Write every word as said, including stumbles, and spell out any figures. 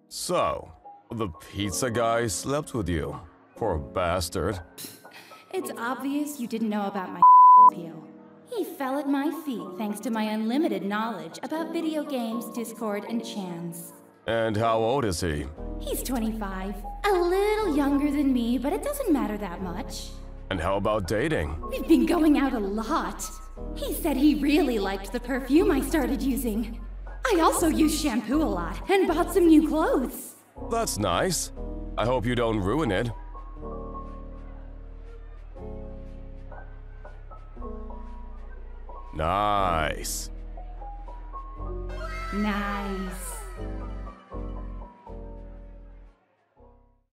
So, the pizza guy slept with you. Poor bastard. It's obvious you didn't know about my appeal. He fell at my feet thanks to my unlimited knowledge about video games, Discord, and chans. And how old is he? He's twenty-five. A little younger than me, but it doesn't matter that much. And how about dating? We've been going out a lot. He said he really liked the perfume I started using. I also use shampoo a lot and bought some new clothes. That's nice. I hope you don't ruin it. Nice. Nice.